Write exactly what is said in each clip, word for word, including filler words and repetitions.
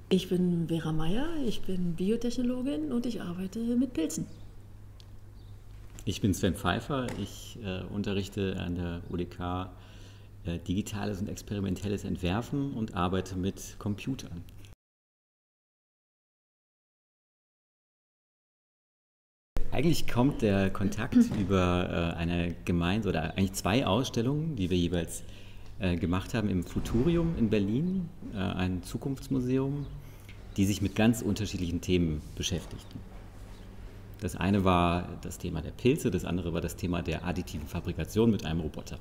Ich bin Vera Meyer, ich bin Biotechnologin und ich arbeite mit Pilzen. Ich bin Sven Pfeiffer, ich äh, unterrichte an der U D K äh, digitales und experimentelles Entwerfen und arbeite mit Computern. Eigentlich kommt der Kontakt über äh, eine Gemeinde oder eigentlich zwei Ausstellungen, die wir jeweils äh, gemacht haben im Futurium in Berlin, äh, ein Zukunftsmuseum, die sich mit ganz unterschiedlichen Themen beschäftigten. Das eine war das Thema der Pilze, das andere war das Thema der additiven Fabrikation mit einem Roboter.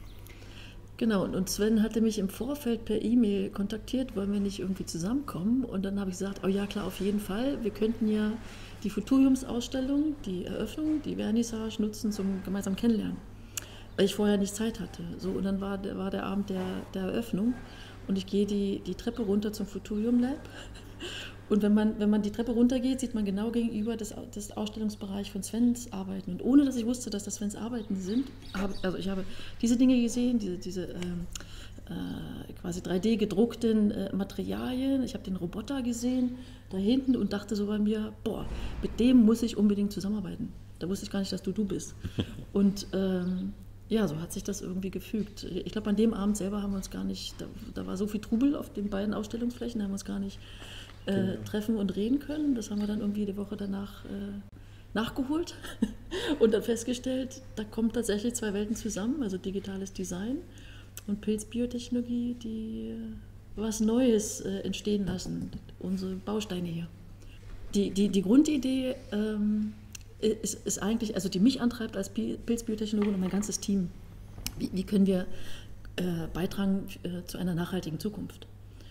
Genau, und Sven hatte mich im Vorfeld per E-Mail kontaktiert, wollen wir nicht irgendwie zusammenkommen? Und dann habe ich gesagt, oh ja klar, auf jeden Fall. Wir könnten ja die Futuriumsausstellung, die Eröffnung, die Vernissage nutzen zum gemeinsamen Kennenlernen, weil ich vorher nicht Zeit hatte. So, und dann war, war der Abend der, der Eröffnung und ich gehe die, die Treppe runter zum Futurium Lab. Und wenn man, wenn man die Treppe runtergeht, sieht man genau gegenüber das, das Ausstellungsbereich von Svens Arbeiten. Und ohne, dass ich wusste, dass das Svens Arbeiten sind, habe, also ich habe diese Dinge gesehen, diese, diese ähm, äh, quasi drei D gedruckten äh, Materialien. Ich habe den Roboter gesehen da hinten und dachte so bei mir, boah, mit dem muss ich unbedingt zusammenarbeiten. Da wusste ich gar nicht, dass du du bist. Und ähm, ja, so hat sich das irgendwie gefügt. Ich glaube, an dem Abend selber haben wir uns gar nicht, da, da war so viel Trubel auf den beiden Ausstellungsflächen, da haben wir uns gar nicht Äh, genau. treffen und reden können. Das haben wir dann irgendwie die Woche danach äh, nachgeholt und dann festgestellt, da kommen tatsächlich zwei Welten zusammen, also digitales Design und Pilzbiotechnologie, die äh, was Neues äh, entstehen lassen, unsere Bausteine hier. Die, die, die Grundidee ähm, ist, ist eigentlich, also die mich antreibt als Pilzbiotechnologin und mein ganzes Team, wie, wie können wir äh, beitragen äh, zu einer nachhaltigen Zukunft.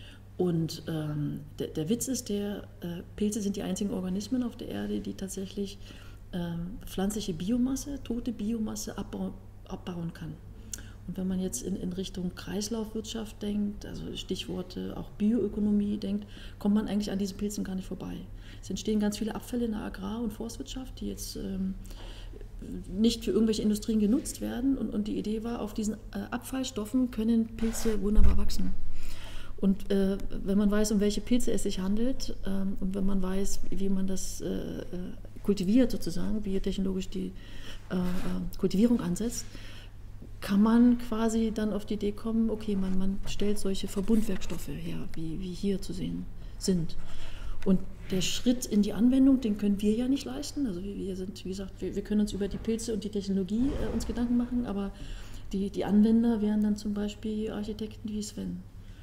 Und ähm, der, der Witz ist, der äh, Pilze sind die einzigen Organismen auf der Erde, die tatsächlich ähm, pflanzliche Biomasse, tote Biomasse abbau, abbauen kann. Und wenn man jetzt in, in Richtung Kreislaufwirtschaft denkt, also Stichworte auch Bioökonomie denkt, kommt man eigentlich an diesen Pilzen gar nicht vorbei. Es entstehen ganz viele Abfälle in der Agrar- und Forstwirtschaft, die jetzt ähm, nicht für irgendwelche Industrien genutzt werden. Und, und die Idee war, auf diesen äh, Abfallstoffen können Pilze wunderbar wachsen. Und äh, wenn man weiß, um welche Pilze es sich handelt ähm, und wenn man weiß, wie man das äh, kultiviert sozusagen, biotechnologisch die äh, Kultivierung ansetzt, kann man quasi dann auf die Idee kommen, okay, man, man stellt solche Verbundwerkstoffe her, wie, wie hier zu sehen sind. Und der Schritt in die Anwendung, den können wir ja nicht leisten. Also wir sind, wie gesagt, wir, wir können uns über die Pilze und die Technologie äh, uns Gedanken machen, aber die, die Anwender wären dann zum Beispiel Architekten wie Sven.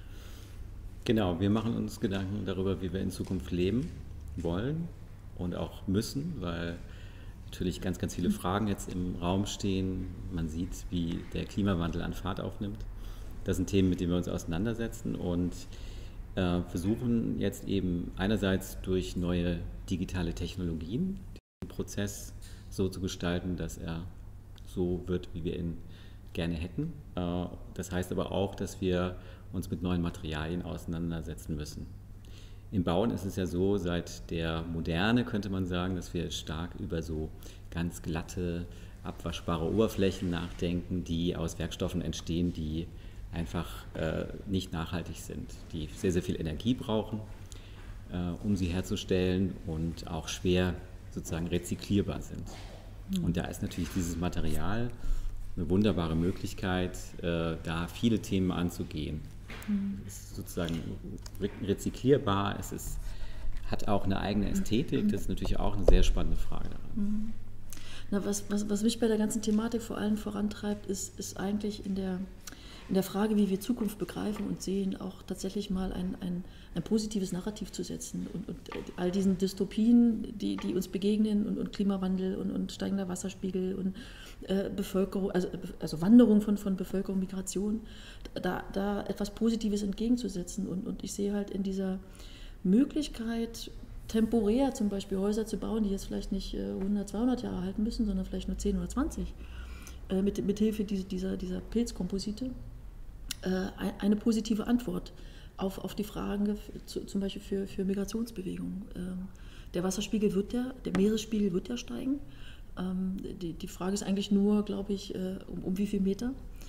Genau, wir machen uns Gedanken darüber, wie wir in Zukunft leben wollen und auch müssen, weil natürlich ganz, ganz viele Fragen jetzt im Raum stehen. Man sieht, wie der Klimawandel an Fahrt aufnimmt. Das sind Themen, mit denen wir uns auseinandersetzen und äh, versuchen jetzt eben einerseits durch neue digitale Technologien den Prozess so zu gestalten, dass er so wird, wie wir ihn gerne hätten. Äh, das heißt aber auch, dass wir uns mit neuen Materialien auseinandersetzen müssen. Im Bauen ist es ja so, seit der Moderne könnte man sagen, dass wir stark über so ganz glatte, abwaschbare Oberflächen nachdenken, die aus Werkstoffen entstehen, die einfach äh, nicht nachhaltig sind, die sehr, sehr viel Energie brauchen, äh, um sie herzustellen und auch schwer sozusagen rezyklierbar sind. Mhm. Und da ist natürlich dieses Material eine wunderbare Möglichkeit, äh, da viele Themen anzugehen. Es ist sozusagen rezyklierbar, es ist, hat auch eine eigene Ästhetik, das ist natürlich auch eine sehr spannende Frage daran. Na, was, was, was mich bei der ganzen Thematik vor allem vorantreibt, ist, ist eigentlich in der, in der Frage, wie wir Zukunft begreifen und sehen, auch tatsächlich mal ein, ein, ein positives Narrativ zu setzen und, und all diesen Dystopien, die, die uns begegnen und, und Klimawandel und, und steigender Wasserspiegel und äh, Bevölkerung, also, also Wanderung von, von Bevölkerung, Migration, da, da etwas Positives entgegenzusetzen. Und, und ich sehe halt in dieser Möglichkeit, temporär zum Beispiel Häuser zu bauen, die jetzt vielleicht nicht hundert, zweihundert Jahre halten müssen, sondern vielleicht nur zehn oder zwanzig, äh, mit, mit Hilfe dieser, dieser, dieser Pilzkomposite, äh, eine positive Antwort auf, auf die Fragen zu, zum Beispiel für, für Migrationsbewegungen. Ähm, der Wasserspiegel wird ja, der Meeresspiegel wird ja steigen. Ähm, die, die Frage ist eigentlich nur, glaube ich, äh, um, um wie viel Meter.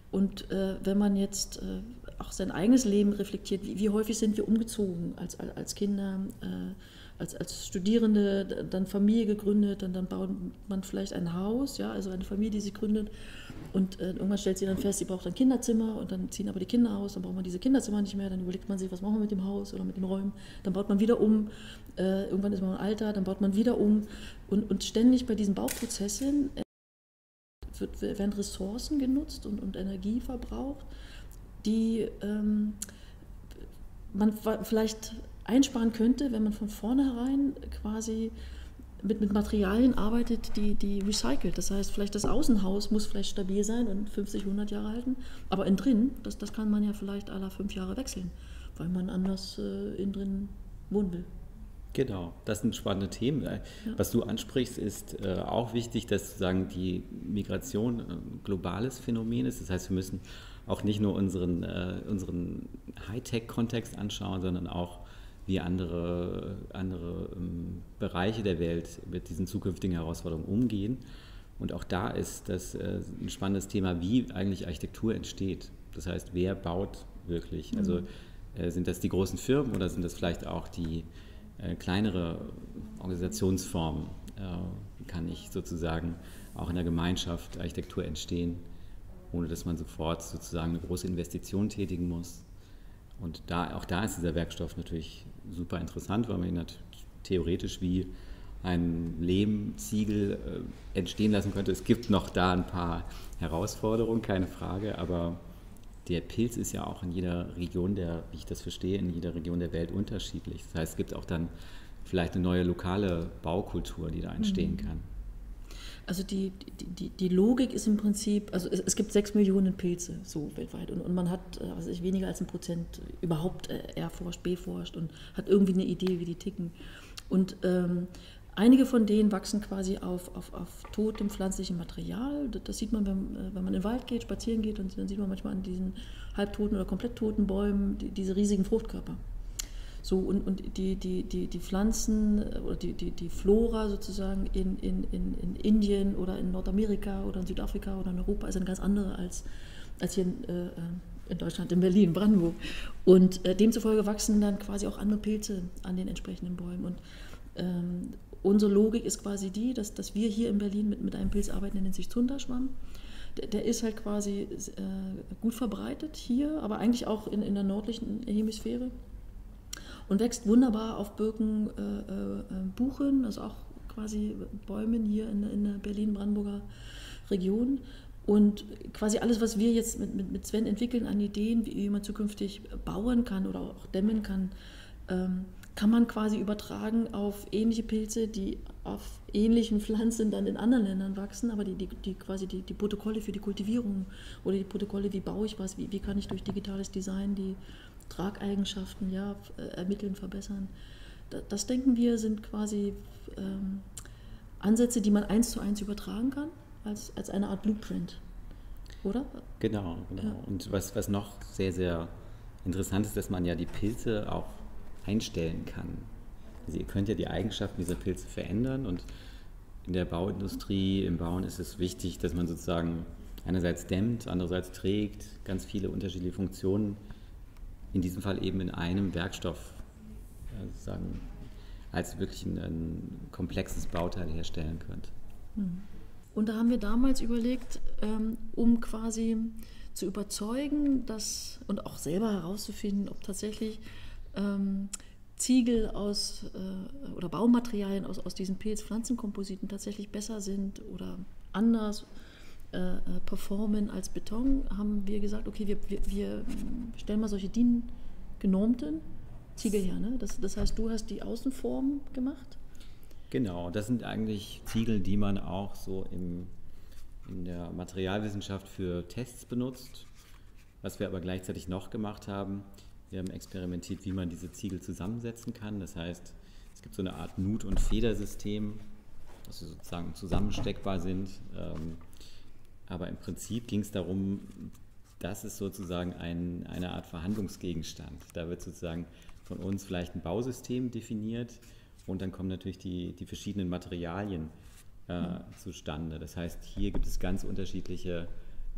Und äh, wenn man jetzt äh, auch sein eigenes Leben reflektiert, wie, wie häufig sind wir umgezogen als, als, als Kinder, äh, als, als Studierende, dann Familie gegründet, dann, dann baut man vielleicht ein Haus, ja, also eine Familie, die sich gründet. Und äh, irgendwann stellt sie dann fest, sie braucht ein Kinderzimmer und dann ziehen aber die Kinder aus, dann braucht man diese Kinderzimmer nicht mehr, dann überlegt man sich, was machen wir mit dem Haus oder mit den Räumen, dann baut man wieder um, äh, irgendwann ist man im Alter, dann baut man wieder um und, und ständig bei diesen Bauprozessen äh, wird, werden Ressourcen genutzt und, und Energie verbraucht, die ähm, man vielleicht einsparen könnte, wenn man von vornherein quasi mit, mit Materialien arbeitet, die, die recycelt. Das heißt, vielleicht das Außenhaus muss vielleicht stabil sein und fünfzig, hundert Jahre halten, aber innen drin, das, das kann man ja vielleicht alle fünf Jahre wechseln, weil man anders äh, innen drin wohnen will. Genau, das sind spannende Themen. Ja. Was du ansprichst, ist äh, auch wichtig, dass sozusagen die Migration ein globales Phänomen ist. Das heißt, wir müssen auch nicht nur unseren, äh, unseren Hightech-Kontext anschauen, sondern auch wie andere, andere ähm, Bereiche der Welt mit diesen zukünftigen Herausforderungen umgehen. Und auch da ist das äh, ein spannendes Thema, wie eigentlich Architektur entsteht. Das heißt, wer baut wirklich? Mhm. Also äh, sind das die großen Firmen oder sind das vielleicht auch die äh, kleinere Organisationsformen? Äh, wie kann ich sozusagen auch in der Gemeinschaft Architektur entstehen, ohne dass man sofort sozusagen eine große Investition tätigen muss? Und da, auch da ist dieser Werkstoff natürlich super interessant, weil man ihn natürlich theoretisch wie ein Lehmziegel äh, entstehen lassen könnte. Es gibt noch da ein paar Herausforderungen, keine Frage, aber der Pilz ist ja auch in jeder Region, der, wie ich das verstehe, in jeder Region der Welt unterschiedlich. Das heißt, es gibt auch dann vielleicht eine neue lokale Baukultur, die da entstehen mhm. kann. Also die, die, die, die Logik ist im Prinzip, also es, es gibt sechs Millionen Pilze so weltweit und, und man hat also ich, weniger als ein Prozent überhaupt erforscht, beforscht und hat irgendwie eine Idee, wie die ticken. Und ähm, einige von denen wachsen quasi auf, auf, auf totem pflanzlichem Material. Das, das sieht man, wenn, wenn man in den Wald geht, spazieren geht, und dann sieht man manchmal an diesen halbtoten oder komplett toten Bäumen die, diese riesigen Fruchtkörper. So, und, und die, die, die, die Pflanzen oder die, die, die Flora sozusagen in, in, in, in Indien oder in Nordamerika oder in Südafrika oder in Europa ist eine ganz andere als, als hier in, äh, in Deutschland, in Berlin, Brandenburg. Und äh, demzufolge wachsen dann quasi auch andere Pilze an den entsprechenden Bäumen. Und ähm, unsere Logik ist quasi die, dass, dass wir hier in Berlin mit, mit einem Pilz arbeiten, der nennt sich Zunderschwamm. Der, der ist halt quasi äh, gut verbreitet hier, aber eigentlich auch in, in der nördlichen Hemisphäre. Und wächst wunderbar auf Birken, äh, äh, Buchen, also auch quasi Bäumen hier in, in der Berlin-Brandenburger Region. Und quasi alles, was wir jetzt mit, mit, mit Sven entwickeln an Ideen, wie, wie man zukünftig bauen kann oder auch dämmen kann, ähm, kann man quasi übertragen auf ähnliche Pilze, die auf ähnlichen Pflanzen dann in anderen Ländern wachsen, aber die, die, die quasi die, die Protokolle für die Kultivierung oder die Protokolle, wie baue ich was, wie, wie kann ich durch digitales Design die Trageigenschaften ja, ermitteln, verbessern. Das, denken wir, sind quasi ähm, Ansätze, die man eins zu eins übertragen kann, als, als eine Art Blueprint, oder? Genau, genau. Ja. Und was, was noch sehr, sehr interessant ist, dass man ja die Pilze auch einstellen kann. Also ihr könnt ja die Eigenschaften dieser Pilze verändern, und in der Bauindustrie, im Bauen ist es wichtig, dass man sozusagen einerseits dämmt, andererseits trägt, ganz viele unterschiedliche Funktionen, in diesem Fall eben in einem Werkstoff äh, sozusagen als wirklich ein, ein komplexes Bauteil herstellen könnt. Und da haben wir damals überlegt, ähm, um quasi zu überzeugen, dass, und auch selber herauszufinden, ob tatsächlich ähm, Ziegel aus äh, oder Baumaterialien aus, aus diesen Pilz-Pflanzenkompositen tatsächlich besser sind oder anders äh, performen als Beton, haben wir gesagt, okay, wir, wir, wir stellen mal solche D I N-genormten Ziegel her. Ne? Das, das heißt, du hast die Außenform gemacht? Genau, das sind eigentlich Ziegel, die man auch so im, in der Materialwissenschaft für Tests benutzt. Was wir aber gleichzeitig noch gemacht haben, wir haben experimentiert, wie man diese Ziegel zusammensetzen kann. Das heißt, es gibt so eine Art Nut- und Federsystem, dass sie sozusagen zusammensteckbar sind. Ähm, aber im Prinzip ging es darum, das ist sozusagen ein, eine Art Verhandlungsgegenstand. Da wird sozusagen von uns vielleicht ein Bausystem definiert, und dann kommen natürlich die, die verschiedenen Materialien äh, mhm. zustande. Das heißt, hier gibt es ganz unterschiedliche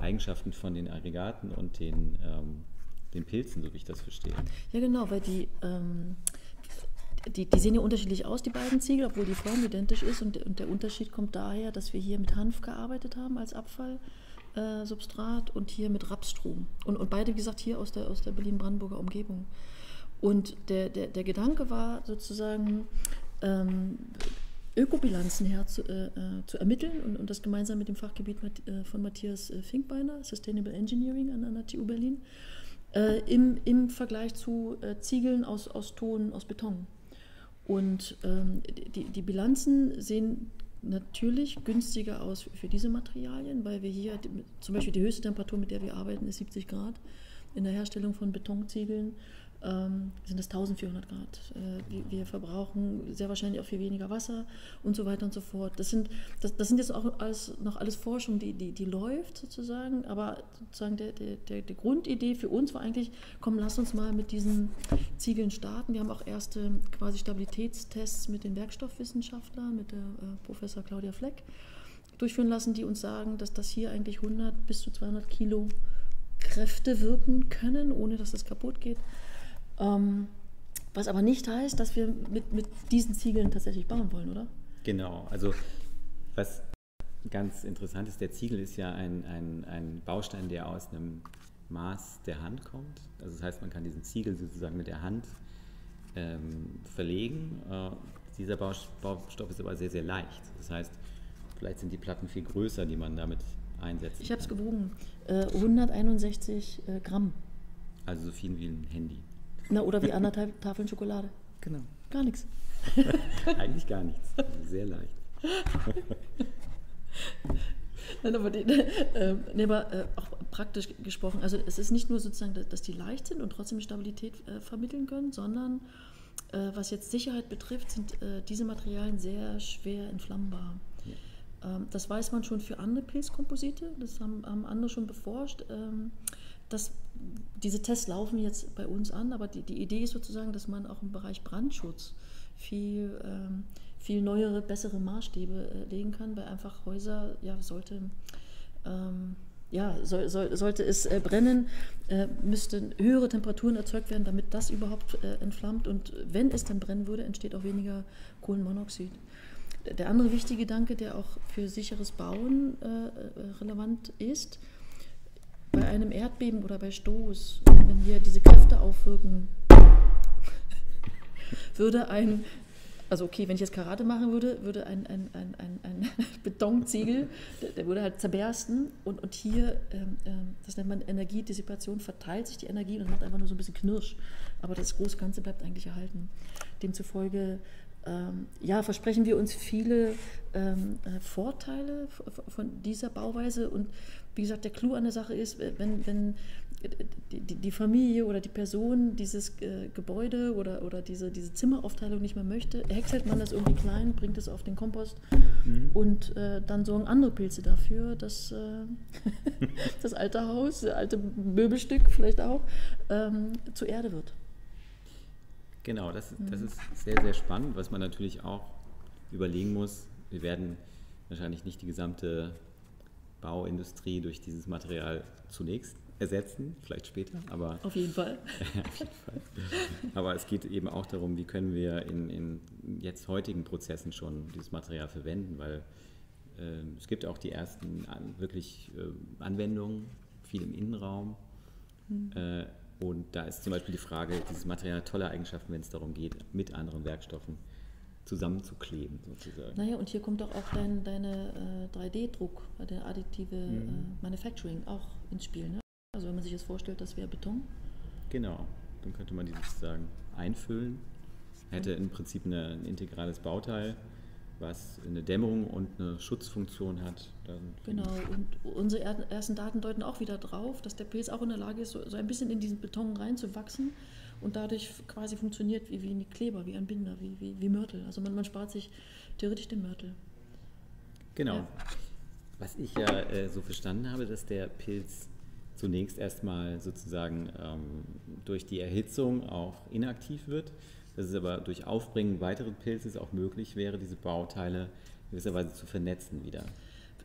Eigenschaften von den Aggregaten und den, ähm, den Pilzen, so wie ich das verstehe. Ja, genau, weil die, ähm, die, die sehen ja unterschiedlich aus, die beiden Ziegel, obwohl die Form identisch ist. Und, und der Unterschied kommt daher, dass wir hier mit Hanf gearbeitet haben als Abfallsubstrat äh, und hier mit Rapsstrom. Und, und beide, wie gesagt, hier aus der, aus der Berlin-Brandenburger Umgebung. Und der, der, der Gedanke war sozusagen, ähm, Ökobilanzen her zu, äh, zu ermitteln und, und das gemeinsam mit dem Fachgebiet mit, äh, von Matthias Finkbeiner, Sustainable Engineering an, an der T U Berlin, äh, im, im Vergleich zu äh, Ziegeln aus, aus Ton, aus Beton. Und ähm, die, die Bilanzen sehen natürlich günstiger aus für diese Materialien, weil wir hier, zum Beispiel die höchste Temperatur, mit der wir arbeiten, ist siebzig Grad. In der Herstellung von Betonziegeln ähm, sind das eintausendvierhundert Grad. Äh, wir, wir verbrauchen sehr wahrscheinlich auch viel weniger Wasser und so weiter und so fort. Das sind, das, das sind jetzt auch alles, noch alles Forschung, die, die, die läuft sozusagen, aber sozusagen der, der, der, die Grundidee für uns war eigentlich, komm, lass uns mal mit diesen Ziegeln starten. Wir haben auch erste quasi Stabilitätstests mit den Werkstoffwissenschaftlern, mit der äh, Professor Claudia Fleck durchführen lassen, die uns sagen, dass das hier eigentlich hundert bis zu zweihundert Kilo Kräfte wirken können, ohne dass es kaputt geht. Ähm, was aber nicht heißt, dass wir mit, mit diesen Ziegeln tatsächlich bauen wollen, oder? Genau, also was ganz interessant ist, der Ziegel ist ja ein, ein, ein Baustein, der aus einem Maß der Hand kommt. Also das heißt, man kann diesen Ziegel sozusagen mit der Hand ähm, verlegen. Äh, dieser Baustoff ist aber sehr, sehr leicht. Das heißt, vielleicht sind die Platten viel größer, die man damit einsetzen kann. Ich habe es gewogen, äh, hunderteinundsechzig äh, Gramm. Also so viel wie ein Handy. Na, oder wie anderthalb Tafeln Schokolade. Genau. Gar nichts. Eigentlich gar nichts. Sehr leicht. Nein, aber, die, äh, nee, aber äh, auch praktisch gesprochen, also es ist nicht nur sozusagen, dass die leicht sind und trotzdem Stabilität äh, vermitteln können, sondern äh, was jetzt Sicherheit betrifft, sind äh, diese Materialien sehr schwer entflammbar. Ja. Ähm, das weiß man schon für andere Pilzkomposite, das haben, haben andere schon beforscht. Ähm, das, diese Tests laufen jetzt bei uns an, aber die, die Idee ist sozusagen, dass man auch im Bereich Brandschutz viel, ähm, viel neuere, bessere Maßstäbe äh, legen kann, weil einfach Häuser, ja, sollte, ähm, ja, soll, soll, sollte es äh, brennen, äh, müssten höhere Temperaturen erzeugt werden, damit das überhaupt äh, entflammt, und wenn es dann brennen würde, entsteht auch weniger Kohlenmonoxid. Der andere wichtige Gedanke, der auch für sicheres Bauen äh, relevant ist, bei einem Erdbeben oder bei Stoß, wenn wir diese Kräfte aufwirken, würde ein, also okay, wenn ich jetzt Karate machen würde, würde ein, ein, ein, ein, ein Betonziegel, der, der würde halt zerbersten, und, und hier, ähm, das nennt man Energiedissipation, verteilt sich die Energie und macht einfach nur so ein bisschen Knirsch, aber das große Ganze bleibt eigentlich erhalten. Demzufolge Ähm, ja, versprechen wir uns viele ähm, äh, Vorteile von dieser Bauweise, und wie gesagt, der Clou an der Sache ist, wenn, wenn die, die Familie oder die Person dieses äh, Gebäude oder, oder diese, diese Zimmeraufteilung nicht mehr möchte, häckselt man das irgendwie klein, bringt es auf den Kompost, mhm. und äh, dann sorgen andere Pilze dafür, dass äh, das alte Haus, das alte Möbelstück vielleicht auch, ähm, zur Erde wird. Genau, das, das ist sehr, sehr spannend, was man natürlich auch überlegen muss. Wir werden wahrscheinlich nicht die gesamte Bauindustrie durch dieses Material zunächst ersetzen, vielleicht später, aber... Auf jeden Fall. Auf jeden Fall. Aber es geht eben auch darum, wie können wir in, in jetzt heutigen Prozessen schon dieses Material verwenden, weil äh, es gibt auch die ersten an, wirklich äh, Anwendungen, viel im Innenraum, mhm. äh, und da ist zum Beispiel die Frage, dieses Material hat tolle Eigenschaften, wenn es darum geht, mit anderen Werkstoffen zusammenzukleben, sozusagen. Naja, und hier kommt doch auch dein, deine äh, drei D-Druck, der additive mhm. äh, Manufacturing auch ins Spiel. Ne? Also wenn man sich jetzt vorstellt, das wäre Beton. Genau, dann könnte man die sozusagen einfüllen. Hätte im Prinzip eine, ein integrales Bauteil, was eine Dämmerung und eine Schutzfunktion hat. Dann genau, und unsere ersten Daten deuten auch wieder drauf, dass der Pilz auch in der Lage ist, so, so ein bisschen in diesen Beton reinzuwachsen und dadurch quasi funktioniert wie, wie ein Kleber, wie ein Binder, wie, wie, wie Mörtel. Also man, man spart sich theoretisch den Mörtel. Genau. Ja. Was ich ja äh, so verstanden habe, dass der Pilz zunächst erstmal sozusagen ähm, durch die Erhitzung auch inaktiv wird, dass es aber durch Aufbringen weiteren Pilzes auch möglich wäre, diese Bauteile gewisserweise zu vernetzen wieder.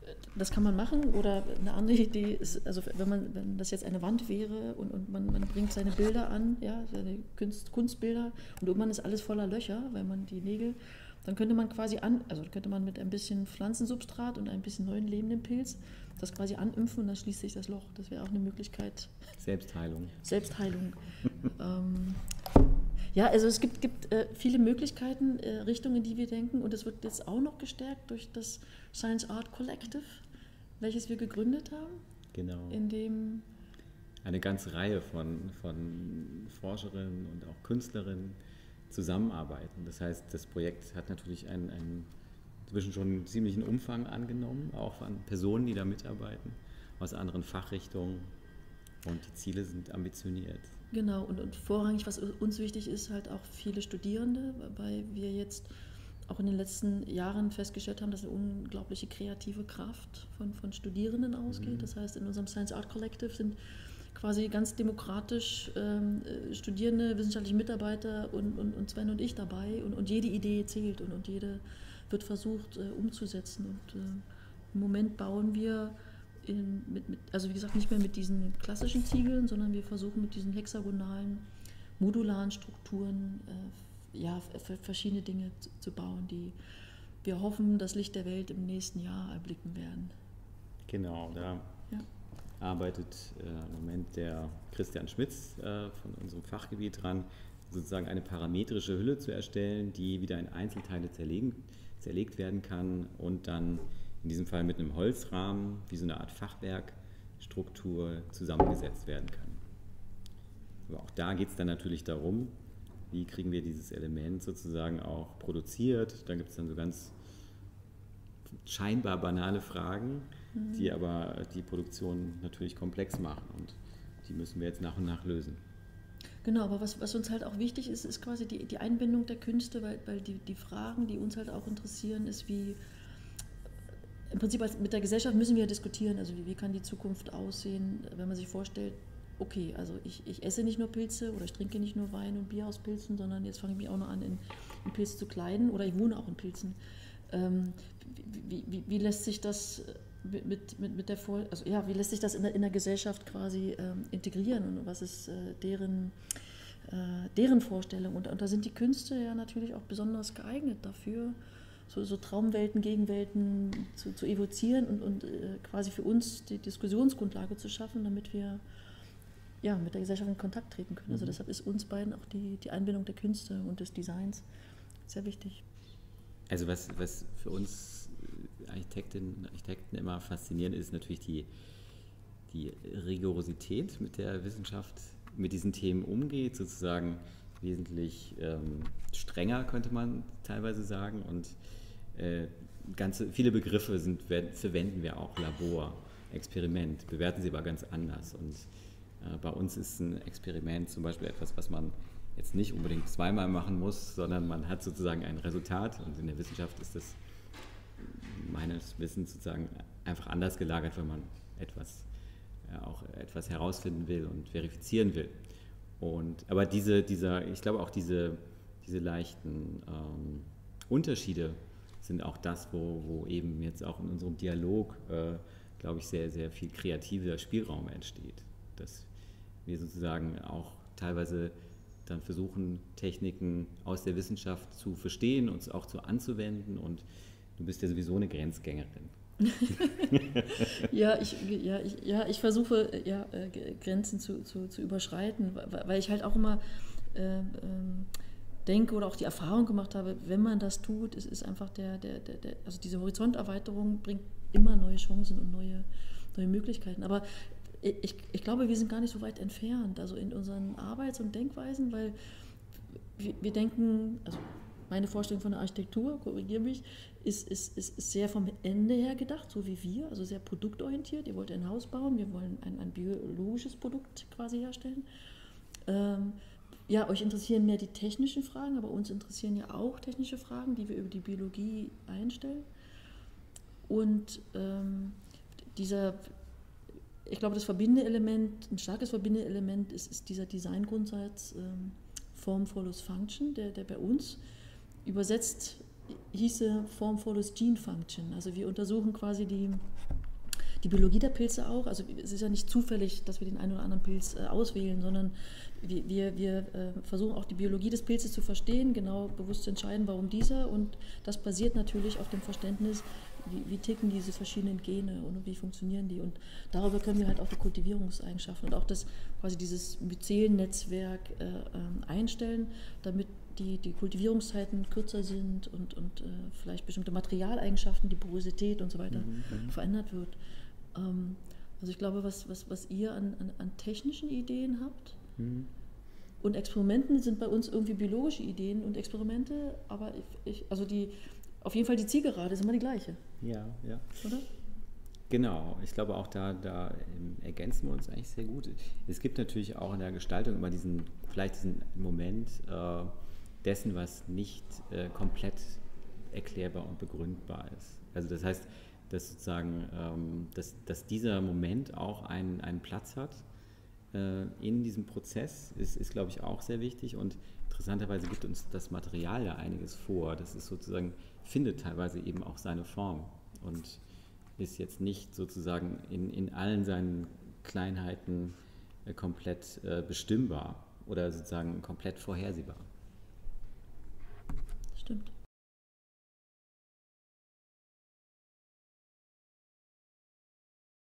das kann man machen, oder eine andere Idee ist, also wenn man, wenn das jetzt eine Wand wäre und, und man, man bringt seine Bilder an, ja, seine Kunst, Kunstbilder und irgendwann ist alles voller Löcher, weil man die Nägel, dann könnte man quasi an, also könnte man mit ein bisschen Pflanzensubstrat und ein bisschen neuen lebenden Pilz das quasi animpfen und dann schließt sich das Loch. Das wäre auch eine Möglichkeit. Selbstheilung. Selbstheilung. ähm, Ja, also es gibt, gibt äh, viele Möglichkeiten, äh, Richtungen, in die wir denken, und es wird jetzt auch noch gestärkt durch das Science Art Collective, welches wir gegründet haben. Genau. In dem eine ganze Reihe von, von Forscherinnen und auch Künstlerinnen zusammenarbeiten. Das heißt, das Projekt hat natürlich einen, einen inzwischen schon einen ziemlichen Umfang angenommen, auch von Personen, die da mitarbeiten, aus anderen Fachrichtungen, und die Ziele sind ambitioniert. Genau, und, und vorrangig, was uns wichtig ist, halt auch viele Studierende, weil wir jetzt auch in den letzten Jahren festgestellt haben, dass eine unglaubliche kreative Kraft von, von Studierenden ausgeht. Mhm. Das heißt, in unserem Science Art Collective sind quasi ganz demokratisch ähm, Studierende, wissenschaftliche Mitarbeiter und, und, und Sven und ich dabei, und, und jede Idee zählt und, und jede wird versucht äh, umzusetzen. Und äh, im Moment bauen wir In, mit, mit, also wie gesagt, nicht mehr mit diesen klassischen Ziegeln, sondern wir versuchen mit diesen hexagonalen, modularen Strukturen äh, ja, verschiedene Dinge zu, zu bauen, die wir hoffen, das Licht der Welt im nächsten Jahr erblicken werden. Genau, da ja. arbeitet äh, im Moment der Christian Schmitz äh, von unserem Fachgebiet dran, sozusagen eine parametrische Hülle zu erstellen, die wieder in Einzelteile zerlegen, zerlegt werden kann und dann in diesem Fall mit einem Holzrahmen, wie so eine Art Fachwerkstruktur zusammengesetzt werden kann. Aber auch da geht es dann natürlich darum, wie kriegen wir dieses Element sozusagen auch produziert. Da gibt es dann so ganz scheinbar banale Fragen, mhm. die aber die Produktion natürlich komplex machen, und die müssen wir jetzt nach und nach lösen. Genau, aber was, was uns halt auch wichtig ist, ist quasi die, die Einbindung der Künste, weil, weil die, die Fragen, die uns halt auch interessieren, ist wie im Prinzip mit der Gesellschaft müssen wir diskutieren, also wie, wie kann die Zukunft aussehen, wenn man sich vorstellt, okay, also ich, ich esse nicht nur Pilze oder ich trinke nicht nur Wein und Bier aus Pilzen, sondern jetzt fange ich mich auch noch an, in, in Pilze zu kleiden, oder ich wohne auch in Pilzen. Ähm, wie, wie, wie lässt sich das mit, mit, mit der Vor also ja, wie lässt sich das in der, in der Gesellschaft quasi ähm, integrieren, und was ist äh, deren, äh, deren Vorstellung? Und, und da sind die Künste ja natürlich auch besonders geeignet dafür, So, so Traumwelten, Gegenwelten zu, zu evozieren und, und äh, quasi für uns die Diskussionsgrundlage zu schaffen, damit wir ja, mit der Gesellschaft in Kontakt treten können. Also mhm. deshalb ist uns beiden auch die, die Einbindung der Künste und des Designs sehr wichtig. Also was, was für uns Architektinnen und Architekten immer faszinierend ist, natürlich die, die Rigorosität, mit der Wissenschaft mit diesen Themen umgeht, sozusagen wesentlich ähm, strenger, könnte man teilweise sagen, und äh, ganze, viele Begriffe sind, werden, verwenden wir auch, Labor, Experiment, bewerten sie aber ganz anders, und äh, bei uns ist ein Experiment zum Beispiel etwas, was man jetzt nicht unbedingt zweimal machen muss, sondern man hat sozusagen ein Resultat, und in der Wissenschaft ist das meines Wissens sozusagen einfach anders gelagert, wenn man etwas, ja, auch etwas herausfinden will und verifizieren will. Und, aber diese, dieser, ich glaube auch diese, diese leichten ähm, Unterschiede sind auch das, wo, wo eben jetzt auch in unserem Dialog, äh, glaube ich, sehr, sehr viel kreativer Spielraum entsteht. Dass wir sozusagen auch teilweise dann versuchen, Techniken aus der Wissenschaft zu verstehen und auch zu anzuwenden, und du bist ja sowieso eine Grenzgängerin. ja, ich, ja, ich, ja, ich versuche ja, Grenzen zu, zu, zu überschreiten, weil ich halt auch immer äh, ähm, denke oder auch die Erfahrung gemacht habe, wenn man das tut, es ist einfach der, der, der, der, also diese Horizonterweiterung bringt immer neue Chancen und neue, neue Möglichkeiten. Aber ich, ich glaube, wir sind gar nicht so weit entfernt, also in unseren Arbeits- und Denkweisen, weil wir, wir denken, also meine Vorstellung von der Architektur, korrigiere mich, ist, ist, ist, ist sehr vom Ende her gedacht, so wie wir, also sehr produktorientiert. Ihr wollt ein Haus bauen, wir wollen ein, ein biologisches Produkt quasi herstellen. Ähm, ja, euch interessieren mehr die technischen Fragen, aber uns interessieren ja auch technische Fragen, die wir über die Biologie einstellen. Und ähm, dieser, ich glaube, das verbindende Element, ein starkes verbindende Element ist, ist dieser Designgrundsatz ähm, Form follows Function, der, der bei uns übersetzt hieße Form follows Gene Function. Also wir untersuchen quasi die, die Biologie der Pilze auch. Also es ist ja nicht zufällig, dass wir den einen oder anderen Pilz äh, auswählen, sondern wir, wir, wir äh, versuchen auch die Biologie des Pilzes zu verstehen, genau bewusst zu entscheiden, warum dieser. Und das basiert natürlich auf dem Verständnis, wie, wie ticken diese verschiedenen Gene und wie funktionieren die. Und darüber können wir halt auch die Kultivierungseigenschaften und auch das quasi dieses Myzelnetzwerk äh, äh, einstellen, damit die, die Kultivierungszeiten kürzer sind und, und äh, vielleicht bestimmte Materialeigenschaften, die Porosität und so weiter mhm. verändert wird. Ähm, also ich glaube, was, was, was ihr an, an, an technischen Ideen habt mhm. und Experimenten sind bei uns irgendwie biologische Ideen und Experimente, aber ich, ich, also die, auf jeden Fall die Zielgerade ist immer die gleiche. Ja, ja. Oder? Genau, ich glaube auch da, da ergänzen wir uns eigentlich sehr gut. Es gibt natürlich auch in der Gestaltung immer diesen, vielleicht diesen Moment, äh, dessen, was nicht äh, komplett erklärbar und begründbar ist. Also das heißt, dass sozusagen, ähm, dass, dass dieser Moment auch einen, einen Platz hat äh, in diesem Prozess, ist, ist, glaube ich, auch sehr wichtig und interessanterweise gibt uns das Material ja einiges vor. Das ist sozusagen, findet teilweise eben auch seine Form und ist jetzt nicht sozusagen in, in allen seinen Kleinheiten äh, komplett äh, bestimmbar oder sozusagen komplett vorhersehbar. Stimmt.